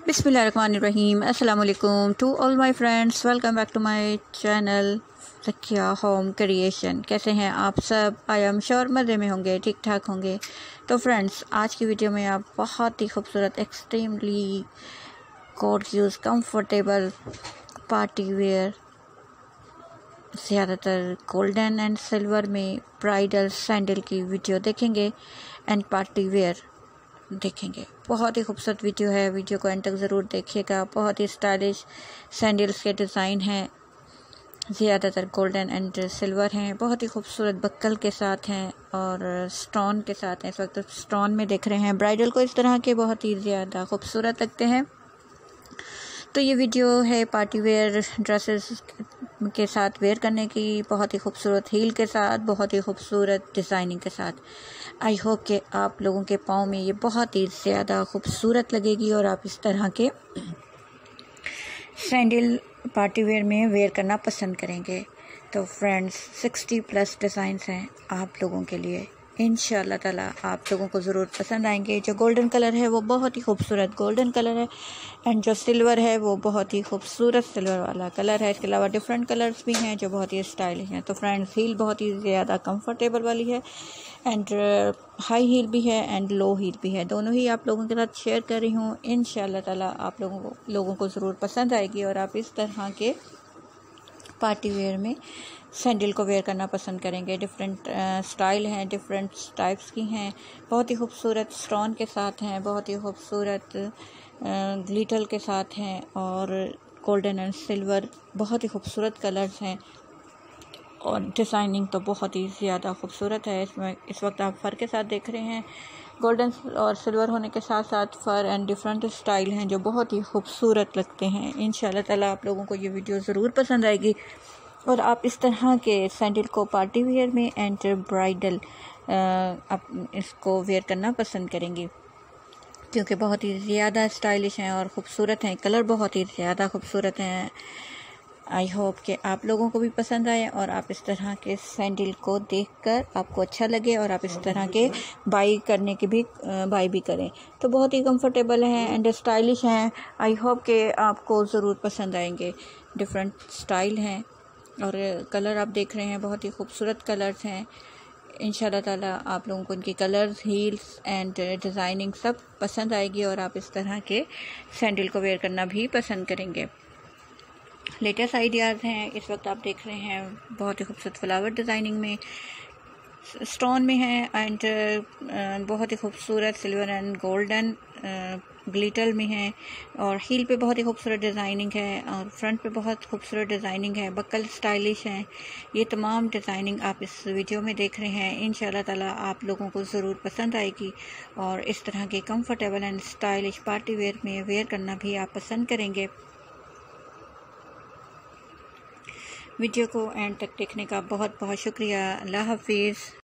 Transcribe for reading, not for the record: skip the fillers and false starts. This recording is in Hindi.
बिस्मिल्लाहिर्रहमानिर्रहीम। अस्सलामुअलैकुम to all my friends, welcome back to my channel Zakia home creation. कैसे हैं आप सब? आई एम श्योर मज़े में होंगे, ठीक ठाक होंगे। तो फ्रेंड्स, आज की वीडियो में आप बहुत ही खूबसूरत, extremely gorgeous, comfortable party wear, ज़्यादातर गोल्डन एंड सिल्वर में ब्राइडल सैंडल की वीडियो देखेंगे एंड पार्टी वेयर देखेंगे। बहुत ही खूबसूरत वीडियो है, वीडियो को एंड तक ज़रूर देखिएगा। बहुत ही स्टाइलिश सैंडल्स के डिज़ाइन हैं, ज़्यादातर गोल्डन एंड सिल्वर हैं, बहुत ही खूबसूरत बक्कल के साथ हैं और स्टोन के साथ हैं। इस वक्त स्टोन में देख रहे हैं। ब्राइडल को इस तरह के बहुत ही ज़्यादा खूबसूरत लगते हैं। तो ये वीडियो है पार्टी वेयर ड्रेसेस के साथ वेयर करने की, बहुत ही खूबसूरत हील के साथ, बहुत ही खूबसूरत डिज़ाइनिंग के साथ। आई होप कि आप लोगों के पाँव में ये बहुत ही ज़्यादा खूबसूरत लगेगी और आप इस तरह के सैंडल पार्टी वेयर में वेयर करना पसंद करेंगे। तो फ्रेंड्स, 60+ डिज़ाइंस हैं आप लोगों के लिए। इंशाअल्लाह ताला आप लोगों को ज़रूर पसंद आएंगे। जो गोल्डन कलर है वो बहुत ही खूबसूरत गोल्डन कलर है एंड जो सिल्वर है वो बहुत ही खूबसूरत सिल्वर वाला कलर है। इसके अलावा डिफरेंट कलर्स भी हैं जो बहुत ही स्टाइलिश हैं। तो फ्रेंड्स, हील बहुत ही ज़्यादा कंफर्टेबल वाली है एंड हाई हील भी है एंड लो हील भी है। दोनों ही आप लोगों के साथ शेयर कर रही हूँ। इंशाअल्लाह ताला आप लोगों को ज़रूर पसंद आएगी और आप इस तरह के पार्टी वेयर में सैंडल को वेयर करना पसंद करेंगे। डिफरेंट स्टाइल हैं, डिफरेंट टाइप्स की हैं, बहुत ही खूबसूरत स्टोन के साथ हैं, बहुत ही खूबसूरत ग्लिटर के साथ हैं और गोल्डन एंड सिल्वर बहुत ही खूबसूरत कलर्स हैं और डिज़ाइनिंग तो बहुत ही ज़्यादा खूबसूरत है। इसमें इस वक्त आप फ़र के साथ देख रहे हैं। गोल्डन और सिल्वर होने के साथ साथ फ़र एंड डिफरेंट स्टाइल हैं जो बहुत ही खूबसूरत लगते हैं। इंशाअल्लाह ताला आप लोगों को ये वीडियो ज़रूर पसंद आएगी और आप इस तरह के सैंडल को पार्टी वेयर में एंड ब्राइडल आप इसको वेयर करना पसंद करेंगी क्योंकि बहुत ही ज़्यादा स्टाइलिश हैं और ख़ूबसूरत हैं। कलर बहुत ही ज़्यादा खूबसूरत हैं। आई होप कि आप लोगों को भी पसंद आए और आप इस तरह के सैंडल को देखकर आपको अच्छा लगे और आप इस तरह के बाई भी करें। तो बहुत ही कंफर्टेबल हैं एंड स्टाइलिश हैं। आई होप कि आपको ज़रूर पसंद आएंगे। डिफरेंट स्टाइल हैं और कलर आप देख रहे हैं, बहुत ही खूबसूरत कलर्स हैं। इंशाल्लाह ताला आप लोगों को इनकी कलर्स, हील्स एंड डिज़ाइनिंग सब पसंद आएगी और आप इस तरह के सैंडल को वेयर करना भी पसंद करेंगे। लेटेस्ट आइडियाज़ हैं। इस वक्त आप देख रहे हैं बहुत ही खूबसूरत फ्लावर डिज़ाइनिंग में स्टोन में है एंड बहुत ही खूबसूरत सिल्वर एंड गोल्डन ग्लिटर में है और हील पे बहुत ही खूबसूरत डिज़ाइनिंग है और फ्रंट पे बहुत खूबसूरत डिज़ाइनिंग है। बक्कल स्टाइलिश हैं। ये तमाम डिज़ाइनिंग आप इस वीडियो में देख रहे हैं। इंशाल्लाह ताला आप लोगों को ज़रूर पसंद आएगी और इस तरह के comfortable and stylish party wear में वेयर करना भी आप पसंद करेंगे। वीडियो को एंड तक देखने का बहुत बहुत शुक्रिया। अल्लाह हाफिज़।